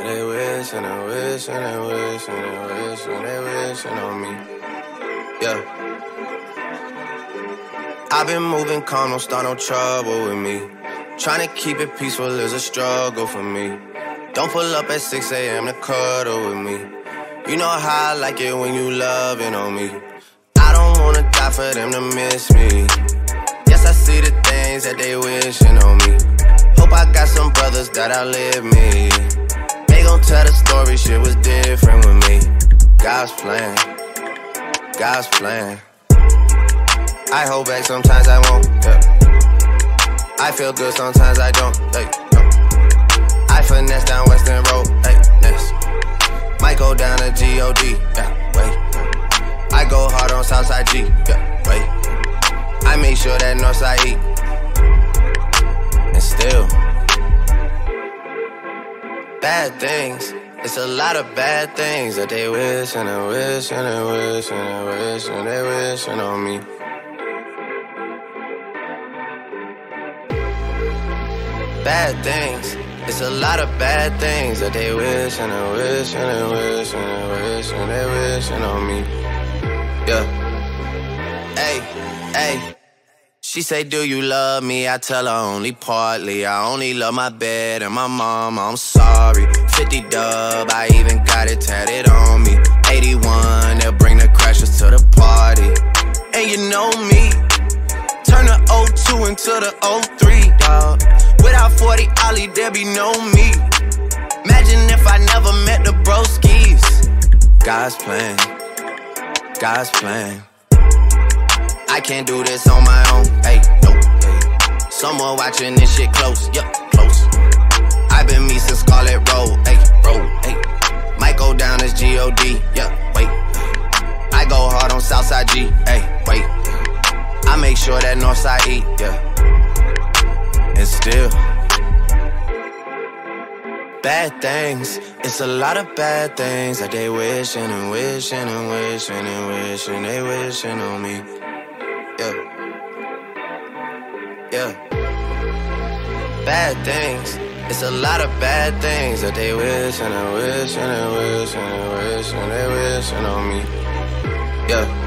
they wishin', they wishin', they wishin', they wishin', they wishin' on me. Yeah. I've been moving calm, don't start no trouble with me. Tryna keep it peaceful is a struggle for me. Don't pull up at 6 a.m. to cuddle with me. You know how I like it when you lovin' on me. I don't wanna die for them to miss me. Yes, I see the things that they wishin' on me. Hope I got some brothers that outlive me. They gon' tell the story, shit was different with me. God's plan, God's plan. I hold back, sometimes I won't, yeah. I feel good, sometimes I don't, hey, no. I finesse down Weston Road, hey, nessed. Might go down to G.O.D, yeah, wait. I go hard on Southside G, yeah, wait. I make sure that Northside eat. And still, bad things. It's a lot of bad things that they wishin' and wishin' and wishin' and wishin' they wishin' on me. Bad things. It's a lot of bad things that they wishin' and wishin' and wishin' and wishin' they wishin' on me. Yeah. Hey, hey. She say, do you love me? I tell her only partly. I only love my bed and my mama, I'm sorry. 50 dub, I even got it tatted on me. 81, they'll bring the crashers to the party. And you know me, turn the 02 into the 03, dawg. Without 40 Ollie, there be no me. Imagine if I never met the broskies. God's plan, God's plan. I can't do this on my own, hey, no, hey. Someone watching this shit close, yup, close. I've been me since Scarlet Road, hey, road, hey. Might go down as G.O.D, yeah, wait. I go hard on Southside G, hey, wait. I make sure that Northside eat, yeah. And still, bad things. It's a lot of bad things that they wishin' and wishin' and wishin' and wishin' they wishin' on me. Yeah, yeah. Bad things. It's a lot of bad things that they wishin' and wishin' and wishin' and wishin' they wishin' on me. Yeah.